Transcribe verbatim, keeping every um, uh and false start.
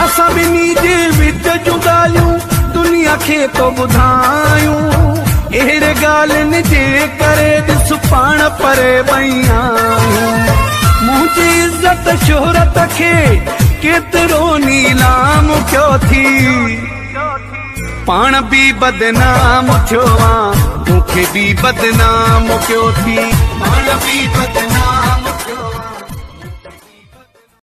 असां ॿिन्ही जे विच जूं ॻाल्हियूं दुनिया खे तो ॿुधायूं। अहिड़े ॻाल्हियुनि जे करे ॾिस पाण परे ॿई आहियूं। मुंहिंजी इज़त शोहरत खे केतिरो नीलाम कयो थी, पाण बि बदनाम थियो आ, मूंखे बि बदनाम कयो थी, पाण बि बदनाम